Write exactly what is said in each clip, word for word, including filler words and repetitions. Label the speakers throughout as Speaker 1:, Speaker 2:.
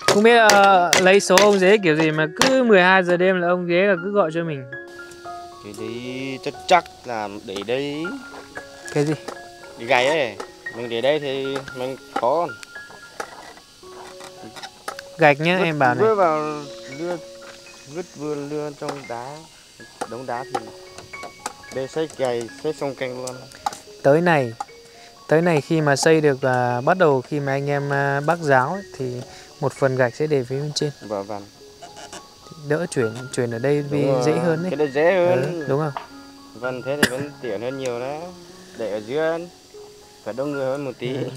Speaker 1: Không biết uh, lấy số ông dế kiểu gì mà cứ mười hai giờ đêm là ông dế là cứ gọi cho mình.
Speaker 2: Cái đấy chắc chắc là để đây.
Speaker 1: Cái gì?
Speaker 2: Để gầy ấy. Mình để đây thì mình khó.
Speaker 1: Gạch nhá,
Speaker 2: vứt,
Speaker 1: em bảo này.
Speaker 2: Vứt vào lưa, vứt vừa lưa trong đá, đống đá thì để xây gầy, xây xong canh luôn.
Speaker 1: Tới này, tới này khi mà xây được uh, bắt đầu khi mà anh em uh, bắc giáo ấy, thì một phần gạch sẽ để phía bên trên.
Speaker 2: Vâng vâng.
Speaker 1: Đỡ chuyển chuyển ở đây vì
Speaker 2: rồi.
Speaker 1: dễ hơn đấy.
Speaker 2: Cái đây dễ hơn.
Speaker 1: Ừ, đúng không?
Speaker 2: Vâng, thế thì vẫn tiện hơn nhiều đó. Để ở dưới phải đông người hơn một tí. Ừ.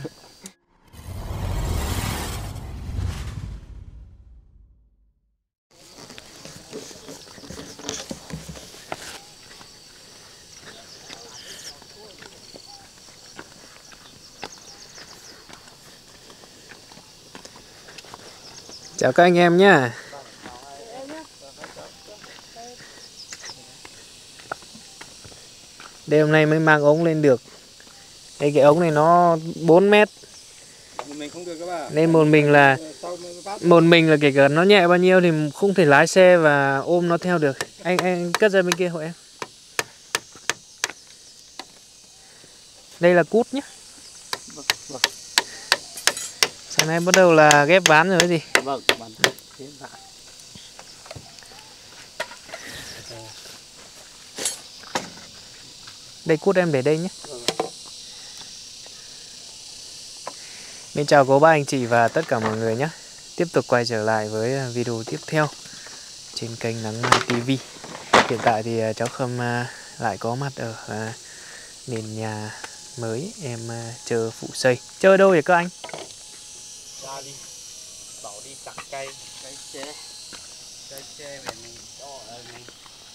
Speaker 1: Chào các anh em nhá. Đây hôm nay mới mang ống lên được. Đây cái ống này nó bốn mét. Nên một mình là một mình là kể cả nó nhẹ bao nhiêu thì không thể lái xe và ôm nó theo được. Anh anh cất ra bên kia hộ em. Đây là cút nhé. Sáng nay bắt đầu là ghép ván rồi cái gì?
Speaker 2: Vâng,
Speaker 1: đây cút em để đây nhé. Mình chào cô bác anh chị và tất cả mọi người nhé. Tiếp tục quay trở lại với video tiếp theo trên kênh Nắng Mai ti vi. Hiện tại thì cháu Khâm lại có mặt ở nền nhà mới em chờ phụ xây. Chơi đâu vậy các anh?
Speaker 2: Ra đi, bảo đi chặt cây, cây tre, cây tre về mình cho ở này.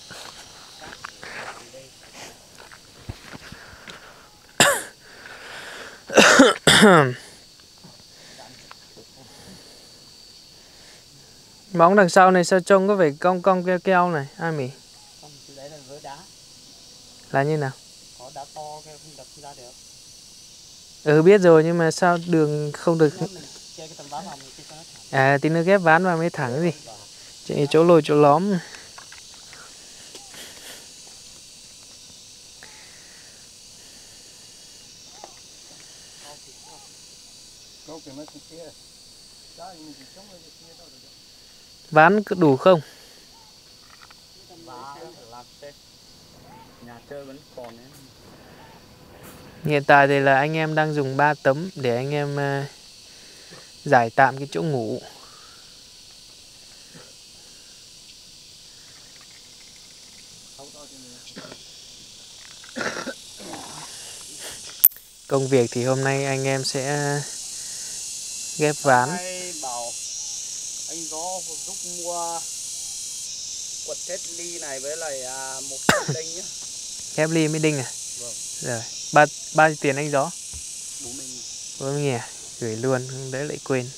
Speaker 1: Móng đằng sau này sao trông có vẻ cong cong keo keo này, ai mỉ?
Speaker 2: Không, đấy là vỡ đá.
Speaker 1: Là như nào?
Speaker 2: Có đá to keo không đập ra được.
Speaker 1: Ừ biết rồi nhưng mà sao đường không được. À tí nữa ghép ván vào mới thẳng gì. Chỉ chỗ lồi chỗ lõm. Ván cứ đủ không?
Speaker 2: Nhà chơi vẫn còn đấy.
Speaker 1: Hiện tại thì là anh em đang dùng ba tấm để anh em uh, giải tạm cái chỗ ngủ. Công việc thì hôm nay anh em sẽ ghép ván.
Speaker 2: Bảo anh Gió giúp mua quật thép ly này với lại à, một cái đinh nhá.
Speaker 1: Thép ly mới đinh à?
Speaker 2: Vâng.
Speaker 1: Rồi, ba ba tiền anh Gió?
Speaker 2: Bố mình.
Speaker 1: Bố mình à? Gửi luôn, không đấy lại quên.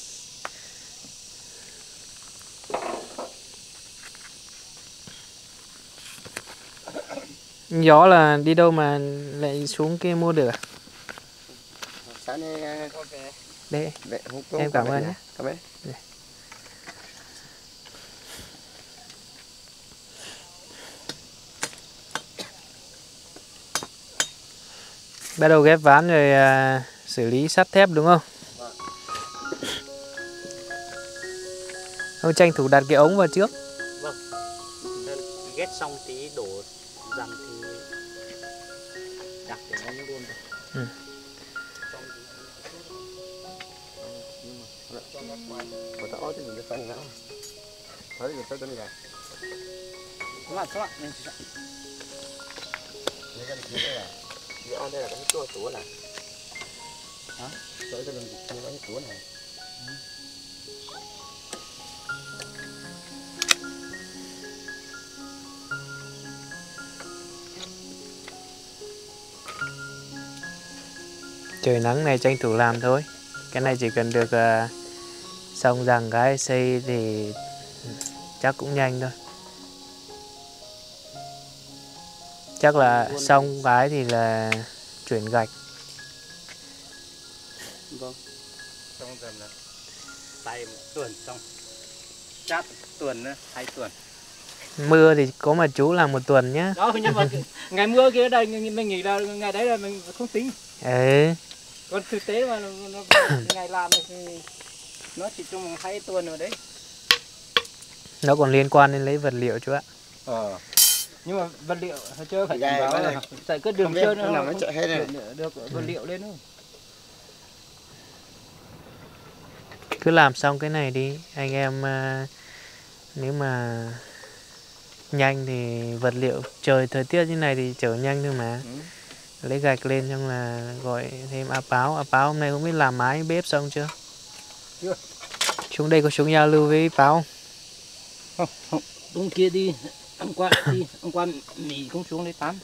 Speaker 1: Gió là đi đâu mà lại xuống kia mua được à?
Speaker 2: Sáng nay
Speaker 1: Đây, em cảm ơn nhé.
Speaker 2: Cảm ơn.
Speaker 1: Bắt đầu ghép ván rồi à, xử lý sắt thép đúng không?
Speaker 2: Vâng.
Speaker 1: Ông tranh thủ đặt cái ống vào trước.
Speaker 2: Vâng. Ghét xong tí đổ dầm thì đặt cái ống luôn rồi.
Speaker 1: Ừ.
Speaker 2: Mà tao chứ đừng cái phân nữa. Thấy được tới đây rồi. Các bạn, các bạn, nên chị đây cái này là cái on đây là cái tua túa này. Hả? Tới cái đường kia cái túa này.
Speaker 1: Trời nắng này tranh thủ làm thôi. Cái này chỉ cần được uh, xong rằng cái xây thì chắc cũng nhanh thôi. Chắc là xong cái thì là chuyển gạch.
Speaker 2: Vâng. Xong dần là tay một tuần xong chát tuần nữa, hai tuần.
Speaker 1: Mưa thì có mà chú làm một tuần nhá.
Speaker 2: Đó nhưng mà ngày mưa kia đây mình nghĩ là ngày đấy là mình không tính.
Speaker 1: Ừ.
Speaker 2: Còn thực tế mà nó, nó, ngày làm thì nó chỉ trong hai tuần rồi đấy.
Speaker 1: Nó còn liên quan đến lấy vật liệu chú ạ.
Speaker 2: Ờ. Nhưng mà vật liệu hơi chơi phải đảm bảo là tại cái đường chơi nó không chạy hết này. Được vật liệu lên thôi.
Speaker 1: Cứ làm xong cái này đi anh em, nếu mà nhanh thì vật liệu trời thời tiết như này thì chở nhanh thôi mà. Ừ. Lấy gạch lên xong là gọi thêm áp áo. Áp áo hôm nay không biết làm mái bếp xong chưa?
Speaker 2: Chưa.
Speaker 1: Xuống đây có xuống giao lưu với Báo
Speaker 2: không? Không, không. Đúng kia đi. Hôm qua đi, hôm qua Mỹ cũng xuống đây tắm.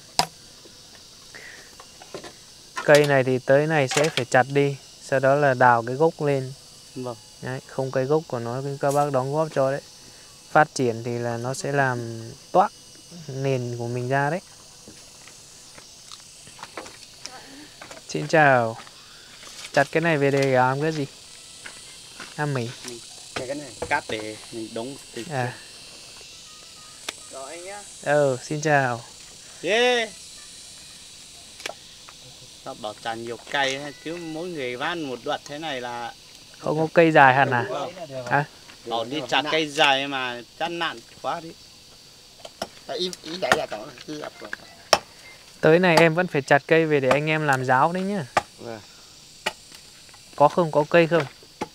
Speaker 1: Cây này thì tới này sẽ phải chặt đi, sau đó là đào cái gốc lên.
Speaker 2: Vâng.
Speaker 1: Đấy, không cái gốc của nó các bác đóng góp cho đấy. Phát triển thì là nó sẽ làm toát nền của mình ra đấy. Xin chào. Chặt cái này về để làm cái gì? Ăn mì.
Speaker 2: Cái cái này cắt để mình đóng từ
Speaker 1: à.
Speaker 2: Rồi anh nhá.
Speaker 1: Ừ, xin chào.
Speaker 2: Yeah. Sao bảo chặt nhiều cây chứ mỗi người van một đoạn thế này là
Speaker 1: không có cây dài hẳn à? Hả?
Speaker 2: Bảo đi chặt cây dài mà chặt nặng quá đi. Ý, ý đấy là đó.
Speaker 1: Tới này em vẫn phải chặt cây về để anh em làm giáo đấy nhá.
Speaker 2: Vâng.
Speaker 1: Có không? Có cây không?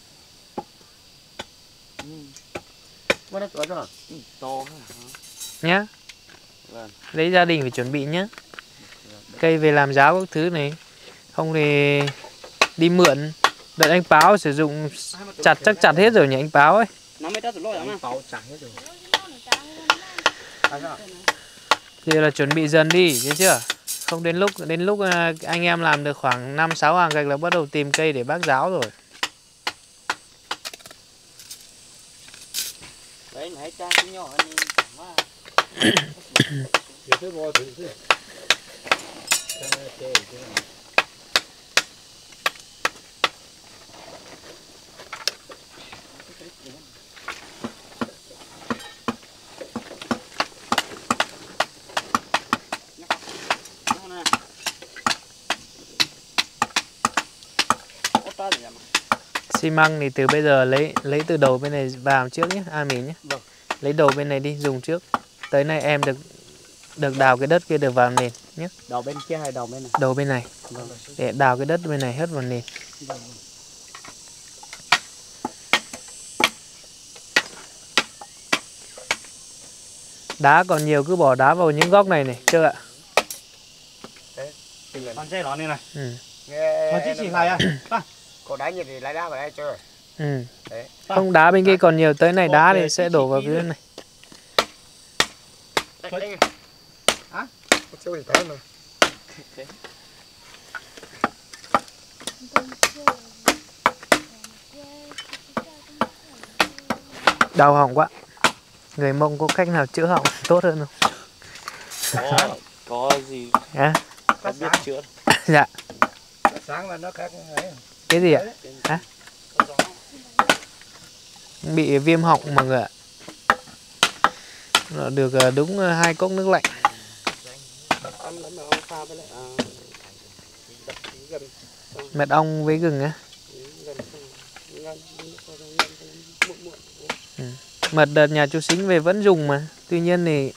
Speaker 2: Có đấy, có rồi. To
Speaker 1: nhá.
Speaker 2: Vâng.
Speaker 1: Đấy gia đình phải chuẩn bị nhá. Cây về làm giáo các thứ này. Không thì đi mượn. Đợi anh Báo sử dụng chặt chắc chặt hết rồi nhỉ anh Báo ấy.
Speaker 2: Nó mới đắt rồi anh Báo chặt hết rồi.
Speaker 1: Thì là chuẩn bị dần đi, thấy chưa? Không đến lúc đến lúc anh em làm được khoảng năm sáu hàng gạch là bắt đầu tìm cây để bác giáo rồi.
Speaker 2: Đấy hãy cha cái nhỏ anh quá. Giờ bò thử chứ.
Speaker 1: Xi măng thì từ bây giờ lấy lấy từ đầu bên này vào trước nhé, A Mỹ nhé.
Speaker 2: Vâng.
Speaker 1: Lấy đầu bên này đi dùng trước. Tới này em được được đào cái đất kia được vào nền nhé.
Speaker 2: Đầu bên kia hay đầu bên này?
Speaker 1: Đầu bên này.
Speaker 2: Vâng.
Speaker 1: Để đào cái đất bên này hết vào nền.
Speaker 2: Vâng.
Speaker 1: Đá còn nhiều cứ bỏ đá vào những góc này này, chưa ạ?
Speaker 2: Con xe nó này này.
Speaker 1: Ừ.
Speaker 2: Nó chỉ chỉ lại à?
Speaker 3: Có đá gì thì lấy đá vào đây chơi.
Speaker 1: Ừ. Đấy. Không, đá bên kia còn nhiều, tới này đá thì sẽ đổ vào phía này.
Speaker 3: Hả? Chơi thì mà.
Speaker 1: Đau họng quá. Người Mông có cách nào chữa họng tốt hơn không?
Speaker 2: Có, có gì?
Speaker 1: À?
Speaker 2: Có biết chữa.
Speaker 1: Dạ.
Speaker 3: Sáng là nó khác ấy.
Speaker 1: Cái gì ạ? Hả? Bị viêm họng mọi người ạ. Nó được đúng hai cốc nước lạnh. Mật ong với gừng á. Ừ. Mật đợt nhà chú Sính về vẫn dùng mà. Tuy nhiên thì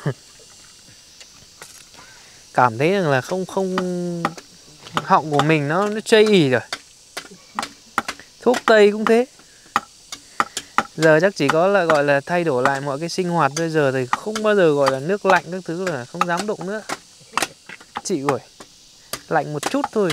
Speaker 1: cảm thấy rằng là không không họng của mình nó nó chây ỉ rồi. Thuốc tây cũng thế. Giờ chắc chỉ có là gọi là thay đổi lại mọi cái sinh hoạt. Bây giờ thì không bao giờ gọi là nước lạnh các thứ là không dám đụng nữa. Chị ơi, lạnh một chút thôi.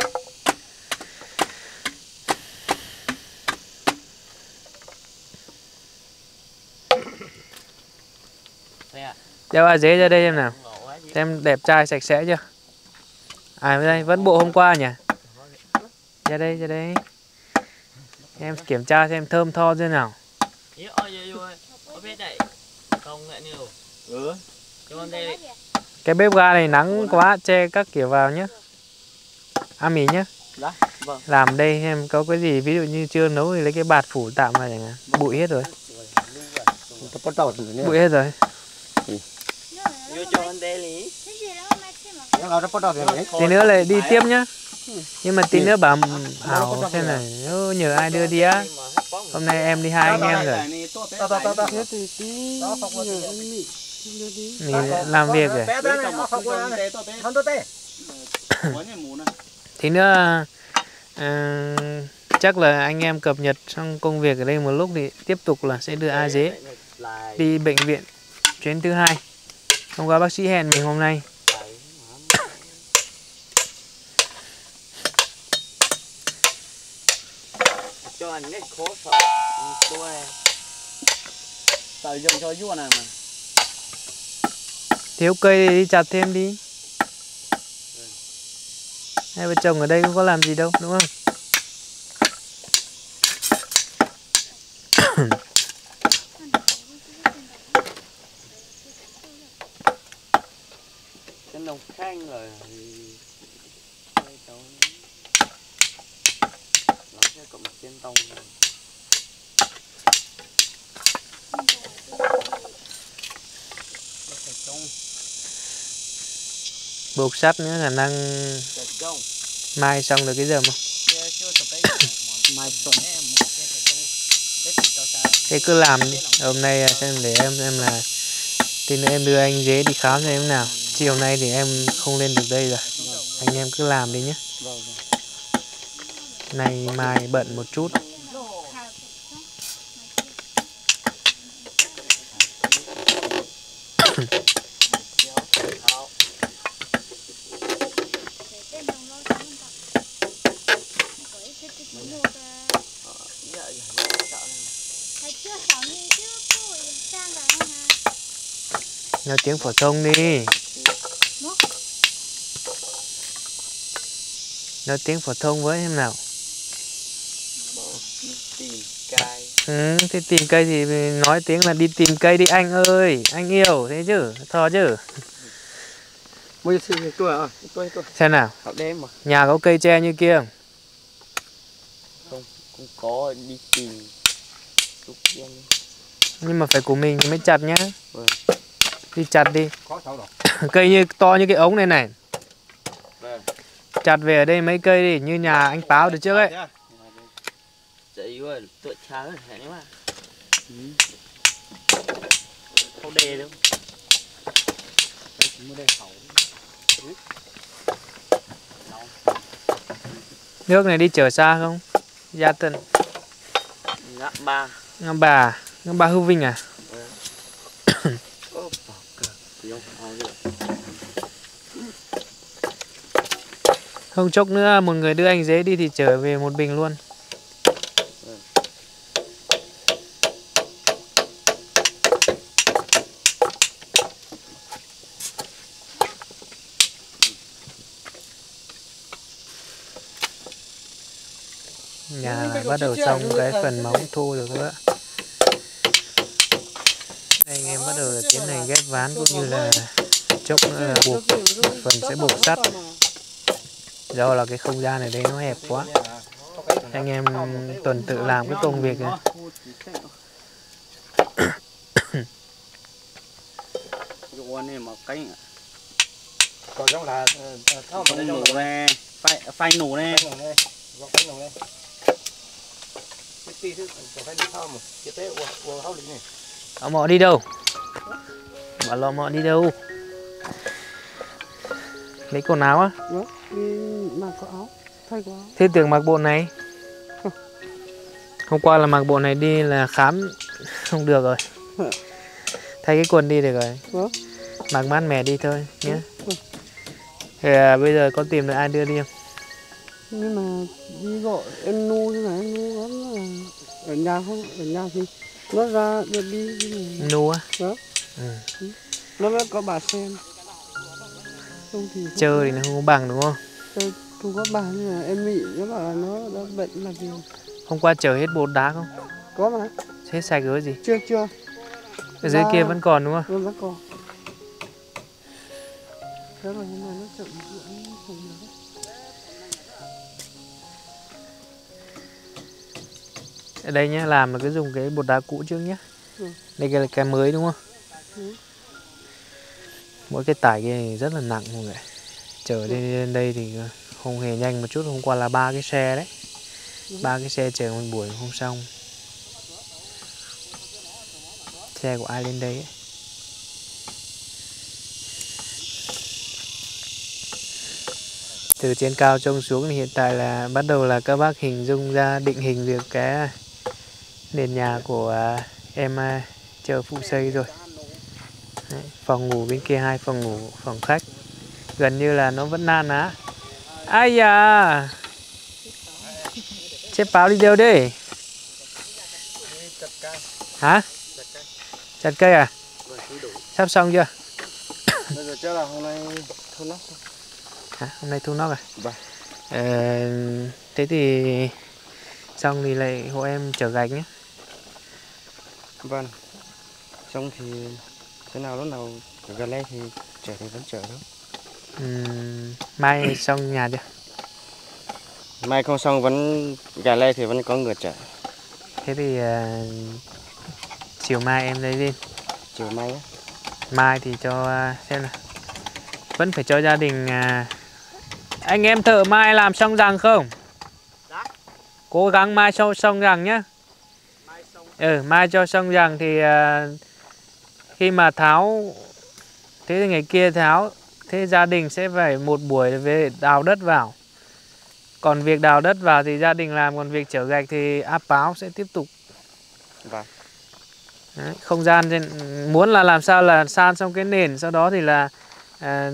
Speaker 1: Đeo a dế ra đây em nào. Em đẹp trai sạch sẽ chưa? À đây vẫn bộ hôm qua nhỉ? Ra đây, ra đây. Em kiểm tra xem thơm tho thế nào. Cái bếp ga này nắng quá, che các kiểu vào nhé. A Mỹ nhé.
Speaker 2: Đó, vâng.
Speaker 1: Làm đây em có cái gì ví dụ như chưa nấu thì lấy cái bạt phủ tạm vào chẳng hạn. Bụi hết rồi. Bụi hết rồi.
Speaker 2: Vô cho anh đê lý.
Speaker 1: Tí nữa lại đi tiếp nhá. Nhưng mà tí nữa bảo Hảo xem này, nếu nhờ ai đưa đi á. Hôm nay em đi hai anh em rồi. Mình làm việc rồi. Tí nữa à, chắc là anh em cập nhật xong công việc ở đây một lúc thì tiếp tục là sẽ đưa A Dế đi bệnh viện chuyến thứ hai. Hôm qua bác sĩ hẹn mình hôm nay.
Speaker 2: Cho anh cái khó sợ tôi tạo dùng cho vua này mà
Speaker 1: Thiếu cây thì đi chặt thêm đi. Hai vợ chồng ở đây cũng có làm gì đâu đúng không?
Speaker 2: cái nông khang rồi nó sẽ cộng trên tông
Speaker 1: Buộc sắt nữa khả năng mai xong được cái giờ không?
Speaker 2: mai xong
Speaker 1: Thế cứ làm đi. Hôm nay xem để em em là tí nữa em đưa anh Dế đi khám xem nào. Chiều nay thì em không lên được đây rồi. Anh em cứ làm đi nhé. Nay mai bận một chút. Nói tiếng phổ thông đi. Nói tiếng phổ thông với em nào.
Speaker 2: tìm cây.
Speaker 1: Ừ, thì tìm cây thì nói tiếng là đi tìm cây đi anh ơi. Anh yêu thế chứ, thò chứ. Xem nào. Nhà có cây tre như kia không?
Speaker 2: Không, không có, đi tìm.
Speaker 1: Nhưng mà phải của mình thì mới chặt nhá.
Speaker 2: Vâng.
Speaker 1: Đi chặt đi. Cây như to như cái ống này này.
Speaker 2: Vâng.
Speaker 1: Chặt về ở đây mấy cây đi, như nhà anh Báo được trước ấy.
Speaker 2: Chị ơi, tụi cha rất hẹn mà. Không đề đâu.
Speaker 1: Nước này đi chở xa không? Gia Tân.
Speaker 2: Ngã ba.
Speaker 1: Ngã Bà. Ngã Ba Hữu Vinh à? Không chốc nữa một người đưa anh Dế đi thì trở về một bình luôn. Nhà bắt đầu xong cái phần móng thu được nữa. Đây anh em bắt đầu là tiến hành ghép ván cũng như là chốc nữa là buộc, phần sẽ buộc sắt. Do là cái không gian này đây nó hẹp quá. Anh em tuần tự làm cái công việc này.
Speaker 2: Con này mà cánh
Speaker 3: còn giống là thao
Speaker 2: mà nổ nè, phai phai nổ nè.
Speaker 1: Ông Mọ đi đâu? Bảo lò Mọ đi đâu? Lấy quần áo á?
Speaker 4: Đó, đi mặc có áo, thay có áo.
Speaker 1: Thế tưởng mặc bộ này. Hôm qua là mặc bộ này đi là khám không được rồi. Thay cái quần đi được rồi.
Speaker 4: Đó.
Speaker 1: Mặc mát mẻ đi thôi nhé. Thì à, bây giờ có tìm được ai đưa đi không?
Speaker 4: Nhưng mà đi gọi em nu thế này, em nu nó là ở nhà không, ở nhà thì nó ra được đi, đi
Speaker 1: Nu á?
Speaker 4: đó.
Speaker 1: Ừ.
Speaker 4: Nó mới có bà xem. Không thì không
Speaker 1: Chơi thì nó không có bằng đúng không?
Speaker 4: Chơi không có bà nhưng mà em bị nó bảo là nó đã bệnh là gì.
Speaker 1: Hôm qua chở hết bột đá không?
Speaker 4: Có mà.
Speaker 1: Hết sạch rồi gì?
Speaker 4: Chưa chưa.
Speaker 1: Ở dưới kia vẫn còn đúng không?
Speaker 4: Vẫn vẫn còn. Thế mà nhưng mà nó chậm dưỡng không được.
Speaker 1: Ở đây nhá, làm là cứ dùng cái bột đá cũ trước nhé.
Speaker 4: Ừ.
Speaker 1: Đây cái là cái mới đúng không?
Speaker 4: Ừ.
Speaker 1: Mỗi cái tải kia này rất là nặng mọi người. Chở đi lên đây thì không hề nhanh một chút. Hôm qua là ba cái xe đấy, ba cái xe chở một buổi không xong. Xe của ai lên đây ấy. Từ trên cao trông xuống thì hiện tại là bắt đầu là các bác hình dung ra, định hình được cái nền nhà của em chờ phụ xây rồi. Đấy, phòng ngủ bên kia hai phòng ngủ, phòng khách gần như là nó vẫn nan á. Ai da, xếp báo đi đâu đi? Hả? Chặt cây à? Sắp xong chưa?
Speaker 3: Bây giờ chắc là hôm nay thu nóc xong.
Speaker 1: Hả? Hôm nay thu nóc à?
Speaker 3: Vâng.
Speaker 1: Ờ, thế thì xong thì lại hộ em chở gạch nhé.
Speaker 3: Vâng. Xong thì thế nào lúc nào gần đây thì chở thì vẫn chở thôi.
Speaker 1: Uhm, mai xong nhà chưa?
Speaker 3: Mai không xong vẫn gà lê thì vẫn có người chở.
Speaker 1: Thế thì uh, chiều mai em lấy lên.
Speaker 3: Chiều mai á.
Speaker 1: Mai thì cho uh, xem nào. Vẫn phải cho gia đình uh, anh em thợ mai làm xong rằng không?
Speaker 2: Dạ.
Speaker 1: Cố gắng mai xong xong rằng nhá.
Speaker 2: Mai xong.
Speaker 1: Ừ, mai cho xong rằng thì uh, khi mà tháo, thế thì ngày kia tháo, thế gia đình sẽ phải một buổi về đào đất vào. Còn việc đào đất vào thì gia đình làm, còn việc chở gạch thì áp báo sẽ tiếp tục.
Speaker 3: Vâng.
Speaker 1: Đấy, không gian trên, muốn là làm sao là san xong cái nền, sau đó thì là à,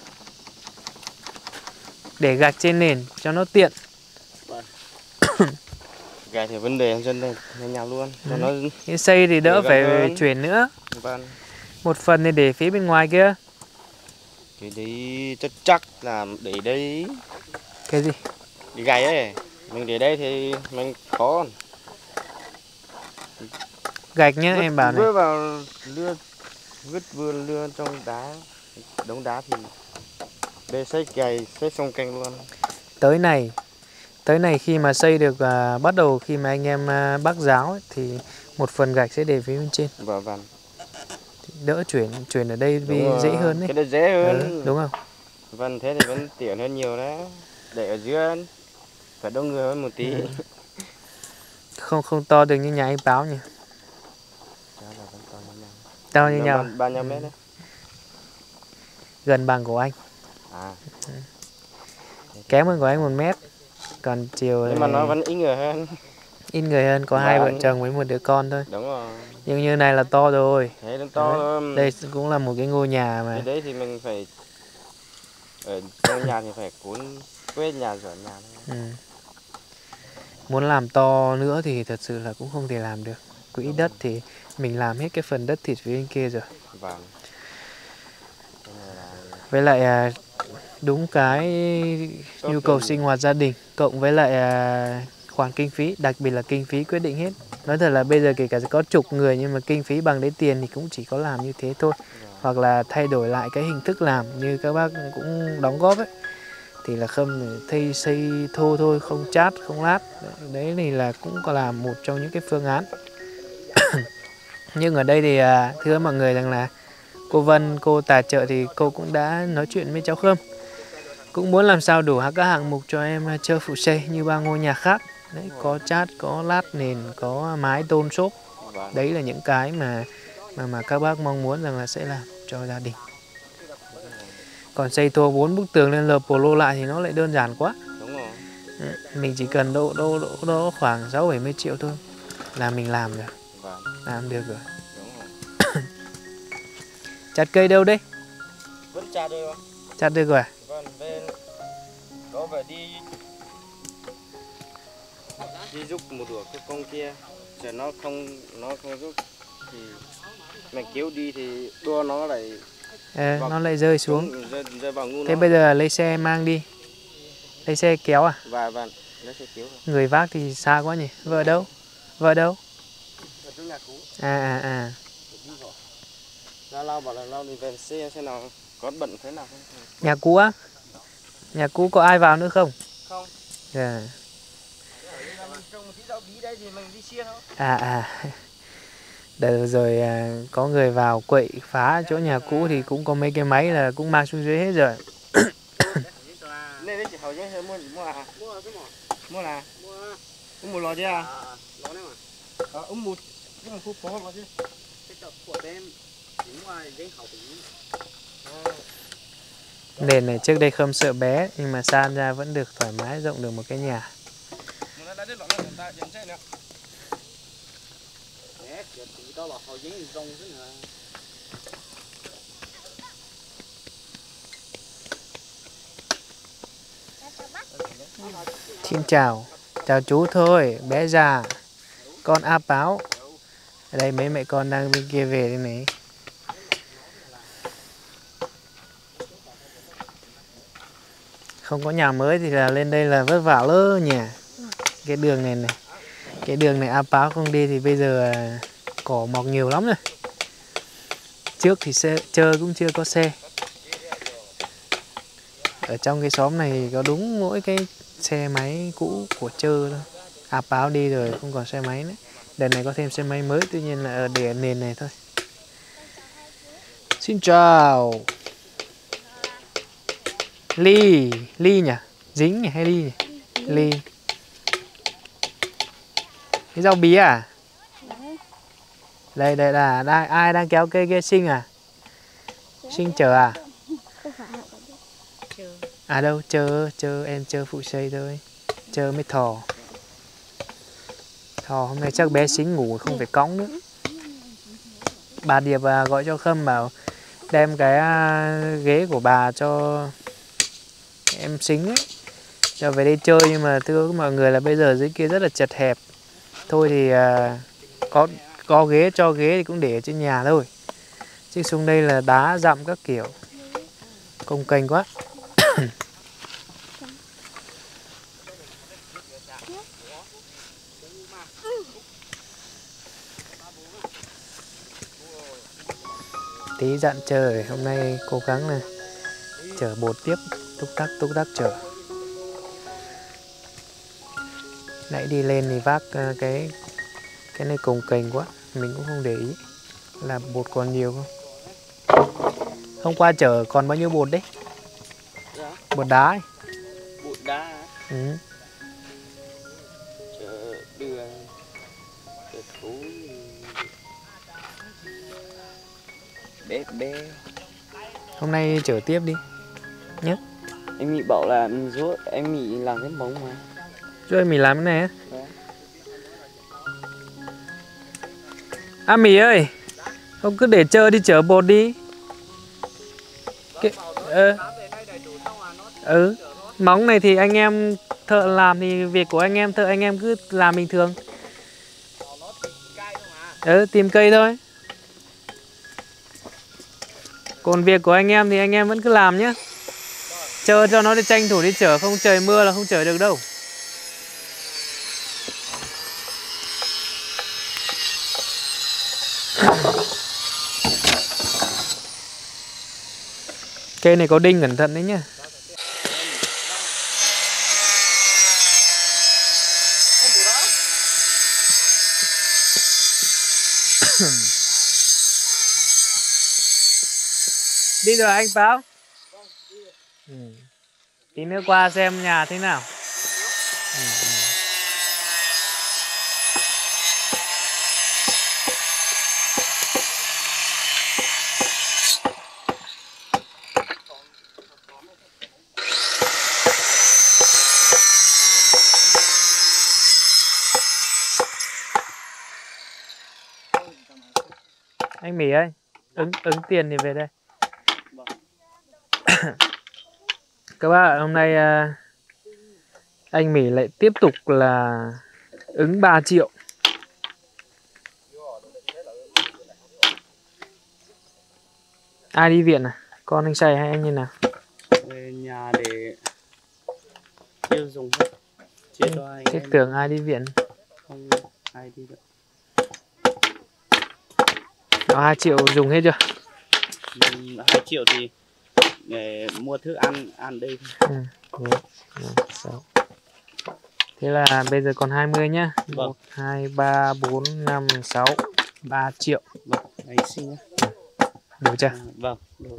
Speaker 1: để gạch trên nền cho nó tiện.
Speaker 3: Vâng. Gạch thì vấn đề dân đây lên nhau luôn cho nó.
Speaker 1: Cái xây thì đỡ phải
Speaker 3: hơn.
Speaker 1: chuyển nữa.
Speaker 3: Vâng.
Speaker 1: Một phần thì để phía bên ngoài kia.
Speaker 3: Thì đấy chắc chắc là để đấy.
Speaker 1: Cái gì?
Speaker 3: Đi gầy ấy, mình để đây thì mình khó.
Speaker 1: Gạch nhá,
Speaker 3: vứt,
Speaker 1: em bảo này.
Speaker 3: Vứt vào lưa, vứt vừa lưa trong đá, đống đá thì để xây gầy, xây xong canh luôn.
Speaker 1: Tới này, tới này khi mà xây được, à, bắt đầu khi mà anh em à, bắc giáo ấy, thì một phần gạch sẽ để phía bên trên.
Speaker 3: Vâng vâng.
Speaker 1: Đỡ chuyển, chuyển ở đây vì
Speaker 3: Đúng
Speaker 1: dễ
Speaker 3: rồi.
Speaker 1: hơn đấy.
Speaker 3: Cái đó dễ hơn.
Speaker 1: Ừ, đúng không?
Speaker 3: Vâng, thế thì vẫn tiện hơn nhiều đấy. Để ở dưới phải đông người hơn một tí.
Speaker 1: Ừ. Không không to được như nhà anh báo nhỉ? To như nhau.
Speaker 3: Bao nhiêu mét đấy?
Speaker 1: Gần bằng của anh.
Speaker 3: À.
Speaker 1: Ừ. Kém hơn của anh một mét. Còn chiều
Speaker 3: nhưng mà nó vẫn ít người hơn.
Speaker 1: Ít người hơn, có
Speaker 3: Và
Speaker 1: hai vợ
Speaker 3: anh...
Speaker 1: chồng với một đứa con thôi.
Speaker 3: Đúng rồi.
Speaker 1: Nhưng như này là to rồi.
Speaker 3: Thế nó to hơn.
Speaker 1: Đây cũng là một cái ngôi nhà mà.
Speaker 3: Cái đấy thì mình phải ở trong nhà thì phải cuốn quét nhà rửa nhà.
Speaker 1: Ừ. Muốn làm to nữa thì thật sự là cũng không thể làm được. Quỹ
Speaker 3: Đúng.
Speaker 1: đất thì mình làm hết cái phần đất thịt phía bên kia rồi.
Speaker 3: Vâng.
Speaker 1: Với lại đúng cái nhu cầu sinh hoạt gia đình cộng với lại khoản kinh phí, đặc biệt là kinh phí quyết định hết. Nói thật là bây giờ kể cả có chục người nhưng mà kinh phí bằng đấy tiền thì cũng chỉ có làm như thế thôi. Hoặc là thay đổi lại cái hình thức làm như các bác cũng đóng góp ấy. Thì là không thay xây thô thôi, không chát, không lát. Đấy thì là cũng có là một trong những cái phương án. Nhưng ở đây thì thưa mọi người rằng là cô Vân, cô tài trợ thì cô cũng đã nói chuyện với cháu Khâm. Cũng muốn làm sao đủ các hạng mục cho em chơi phụ xây như ba ngôi nhà khác. Đấy, có chát, có lát nền, có mái tôn xốp. Đấy là những cái mà mà mà các bác mong muốn rằng là sẽ làm cho gia đình. Còn xây thô bốn bức tường lên lợp polo lại thì nó lại đơn giản quá.
Speaker 3: Đúng rồi.
Speaker 1: Mình chỉ cần độ độ độ đó khoảng sáu bảy mươi triệu thôi là mình làm rồi.
Speaker 3: Vâng.
Speaker 1: Làm được rồi.
Speaker 3: Đúng rồi.
Speaker 1: Chặt cây đâu đấy?
Speaker 3: Vẫn chặt được không?
Speaker 1: Chặt được rồi.
Speaker 3: Vâng, bên có phải đi đi giúp một đũa cái con kia, chờ nó không nó không giúp thì mình kéo đi thì đua nó lại
Speaker 1: à, nó lại rơi xuống.
Speaker 3: Rơi, rơi vào ngu
Speaker 1: thế
Speaker 3: nó.
Speaker 1: Bây giờ lấy xe mang đi, lấy xe kéo à?
Speaker 3: Và vâng, lấy xe kéo.
Speaker 1: Người vác thì xa quá nhỉ? Vợ đâu? Vợ đâu?
Speaker 3: Ở trong nhà cũ.
Speaker 1: À à à.
Speaker 3: Ra lau bảo là lau đi về xe xem nào có bận thế nào không?
Speaker 1: Nhà cũ á? Nhà cũ có ai vào nữa không?
Speaker 3: Không.
Speaker 1: Yeah.
Speaker 2: trồng một tí rau bí đây thì mình đi xiên thôi.
Speaker 1: À à. Đợt rồi à, có người vào quậy phá chỗ nhà cũ thì cũng có mấy cái máy là cũng mang xuống dưới hết rồi.
Speaker 3: Nên đấy chỉ hầu như mua mua à? Mua cái mà. Mua là. Mua. Cũng một lò chứ à?
Speaker 2: Lò đấy mà.
Speaker 3: Ờ, ông một cái mà khu phố lò chứ.
Speaker 2: Cái tập của bên chính ngoài giấy khẩu tính.
Speaker 1: Nền này trước đây không sợ bé nhưng mà san ra vẫn được thoải mái rộng được một cái nhà. Xin chào, chào chú thôi, bé già, con A Páo. Ở đây mấy mẹ con đang bên kia về đây này. Không có nhà mới thì là lên đây là vất vả lơ nhỉ. Cái đường này này, cái đường này A Páo không đi thì bây giờ cỏ mọc nhiều lắm rồi. Trước thì xe, chơi cũng chưa có xe. Ở trong cái xóm này có đúng mỗi cái xe máy cũ của Trơ thôi. A Páo đi rồi không còn xe máy nữa. Đợt này có thêm xe máy mới, tuy nhiên là ở để nền này thôi. Xin chào. Ly, ly nhỉ? Dính nhỉ hay ly nhỉ? Ly. Cái rau bí à? Đây đây là đang, ai đang kéo cây kia Sinh à? Sinh chờ à? À đâu, chờ, chờ em chờ phụ xây thôi. Chờ mới thò. Thò hôm nay chắc bé Sinh ngủ không phải cõng nữa. Bà Điệp à, gọi cho Khâm bảo đem cái à, ghế của bà cho em Sinh ấy, cho về đây chơi, nhưng mà thưa mọi người là bây giờ dưới kia rất là chật hẹp. Thôi thì à, có có ghế cho ghế thì cũng để ở trên nhà thôi, chứ xuống đây là đá dặm các kiểu công kênh quá. Tí dặn chờ, hôm nay cố gắng là chở bột tiếp, túc tắc túc tắc chở. Nãy đi lên thì vác cái cái này cồng kềnh quá, mình cũng không để ý là bột còn nhiều không. Hôm qua chở còn bao nhiêu bột đấy?
Speaker 2: Dạ.
Speaker 1: Bột đá ấy.
Speaker 2: Bột đá hả?
Speaker 1: Ừ.
Speaker 2: Chở đưa chở thú bé bé.
Speaker 1: Hôm nay chở tiếp đi nhé.
Speaker 2: Em Mỹ bảo là rốt em Mỹ làm cái móng mà.
Speaker 1: Rồi mình làm cái này á. À Mỹ ơi, không cứ để chờ đi chở bột đi. Cái, ờ, ừ, móng này thì anh em thợ làm thì việc của anh em thợ anh em cứ làm bình thường. Ừ, tìm cây thôi. Còn việc của anh em thì anh em vẫn cứ làm nhé. Chờ cho nó đi tranh thủ đi chở, không trời mưa là không chở được đâu. Cây này có đinh cẩn thận đấy nhá. Đi rồi anh Báo. Ừ. Tí nữa qua xem nhà thế nào. Ừ. Anh Mỹ ơi, ứng ứng tiền thì về đây. Các bạn, hôm nay uh, anh Mỹ lại tiếp tục là ứng ba triệu. Ai đi viện à? Con anh Say hay anh như nào?
Speaker 2: Về nhà để tiêu dùng hết. Chia cho anh
Speaker 1: Thế
Speaker 2: em.
Speaker 1: tưởng ai đi viện?
Speaker 2: Không ai đi được.
Speaker 1: Có hai triệu dùng hết chưa?
Speaker 2: Hai triệu thì để mua thức ăn ăn đây thôi.
Speaker 1: Ừ. Thế là bây giờ còn hai mươi nhá.
Speaker 2: Vâng.
Speaker 1: một, hai, ba, bốn, năm, sáu, ba triệu.
Speaker 2: Vâng, đấy xin nhá.
Speaker 1: Đủ chưa?
Speaker 2: À, vâng. Đủ.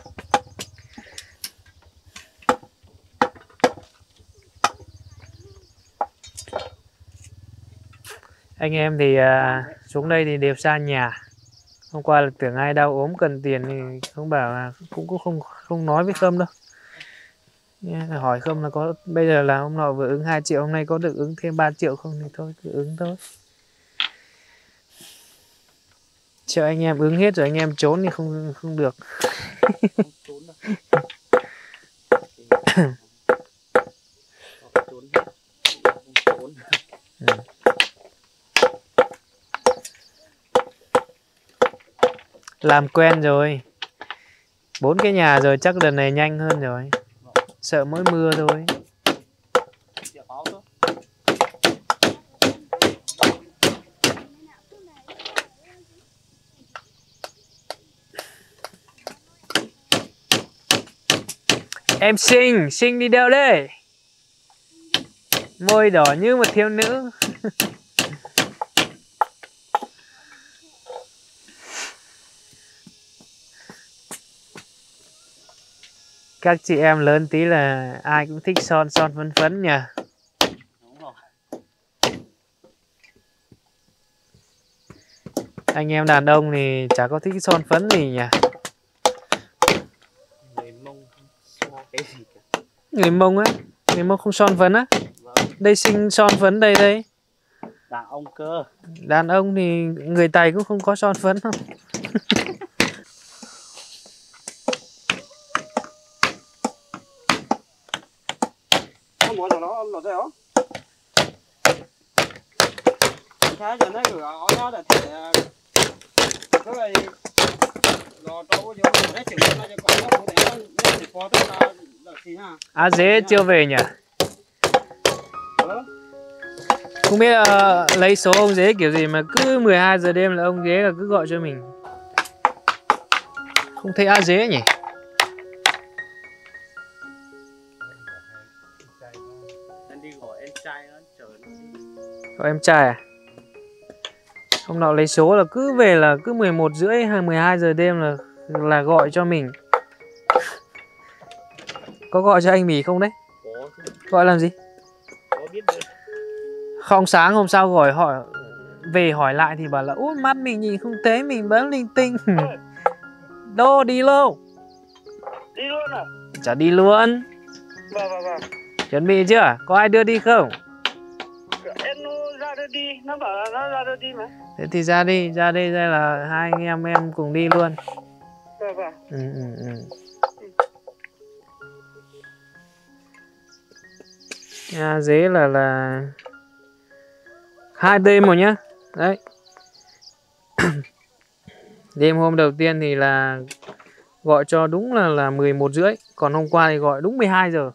Speaker 1: Anh em thì à, xuống đây thì đều xa nhà. Hôm qua là tưởng ai đau ốm cần tiền thì không bảo là cũng cũng không không nói với Khâm đâu. Nha, hỏi Khâm là có bây giờ là hôm nọ vừa ứng hai triệu, hôm nay có được ứng thêm ba triệu không thì thôi cứ ứng thôi. Chờ anh em ứng hết rồi anh em trốn thì không không được.
Speaker 2: Không trốn đâu. Không trốn hết. Không trốn.
Speaker 1: Ừ. Làm quen rồi, bốn cái nhà rồi chắc lần này nhanh hơn rồi. Sợ mỗi mưa thôi.
Speaker 2: Chịu áo thôi.
Speaker 1: Em xinh, xinh đi đâu đây? Môi đỏ như một thiếu nữ. Các chị em lớn tí là ai cũng thích son son phấn phấn nhỉ.
Speaker 2: Đúng rồi.
Speaker 1: Anh em đàn ông thì chả có thích son phấn gì nhỉ.
Speaker 2: Người Mông không xoa cái gì cả.
Speaker 1: Người Mông á, người Mông không son phấn á.
Speaker 2: Vâng.
Speaker 1: Đây xinh son phấn đây đây.
Speaker 2: Đàn ông cơ.
Speaker 1: Đàn ông thì người Tày cũng không có son phấn không.
Speaker 3: Không muốn cho nó nó thế hả? Thế giờ nó gửi áo nó để thể cái này nó đâu có nhiều đấy chỉ nó cho con nó để nó để có tức là là gì ha?
Speaker 1: À dế chưa về nhỉ?
Speaker 3: Ờ.
Speaker 1: Không biết uh, lấy số ông dế kiểu gì mà cứ mười hai giờ đêm là ông dế là cứ gọi cho mình. Không thấy A dế nhỉ?
Speaker 2: Anh đi gọi em trai nó chờ nó.
Speaker 1: Gọi em trai à? Hôm nọ lấy số là cứ về là cứ mười một rưỡi hay mười hai giờ đêm là là gọi cho mình. Có gọi cho anh Mì không đấy?
Speaker 2: Có chứ.
Speaker 1: Gọi làm gì?
Speaker 2: Có biết được.
Speaker 1: Không, sáng hôm sau gọi hỏi về hỏi lại thì bảo là út mắt mình nhìn không thấy, mình bấm linh tinh. Đô đi luôn.
Speaker 3: Đi luôn à?
Speaker 1: Chả đi luôn.
Speaker 3: Vâng vâng vâng.
Speaker 1: Chuẩn bị chưa? Có ai đưa đi không?
Speaker 3: Em nó ra đây đi, nó bảo là nó ra đây đi mà.
Speaker 1: Thế thì ra đi, ra đây đây là hai anh em em cùng đi luôn.
Speaker 3: Vâng vâng.
Speaker 1: Ừ, ừ, ừ. À, dế là là hai đêm rồi nhá. Đấy. Đêm hôm đầu tiên thì là gọi cho đúng là là mười một rưỡi, còn hôm qua thì gọi đúng mười hai giờ.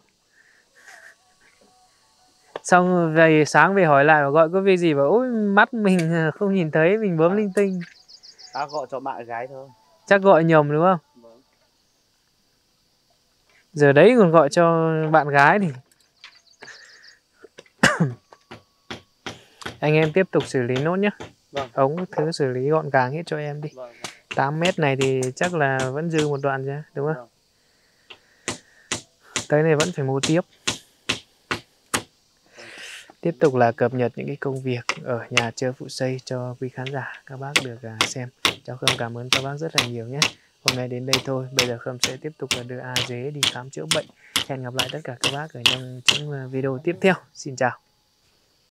Speaker 1: Xong về sáng về hỏi lại và gọi có việc gì, bảo ôi mắt mình không nhìn thấy, mình bấm linh tinh.
Speaker 2: Ta gọi cho bạn gái thôi.
Speaker 1: Chắc gọi nhầm đúng không?
Speaker 2: Vâng.
Speaker 1: Giờ đấy còn gọi cho bạn gái thì anh em tiếp tục xử lý nốt nhé.
Speaker 2: Vâng.
Speaker 1: Ống các thứ xử lý gọn gàng hết cho em đi.
Speaker 2: Vâng.
Speaker 1: tám mét này thì chắc là vẫn dư một đoạn ra, đúng không?
Speaker 2: Vâng.
Speaker 1: Tới này vẫn phải mua tiếp. Tiếp tục là cập nhật những cái công việc ở nhà chơi phụ xây cho quý khán giả các bác được xem. Cháu Khâm cảm ơn các bác rất là nhiều nhé. Hôm nay đến đây thôi, bây giờ Khâm sẽ tiếp tục là đưa A dế đi khám chữa bệnh. Hẹn gặp lại tất cả các bác ở trong những video tiếp theo. Xin chào.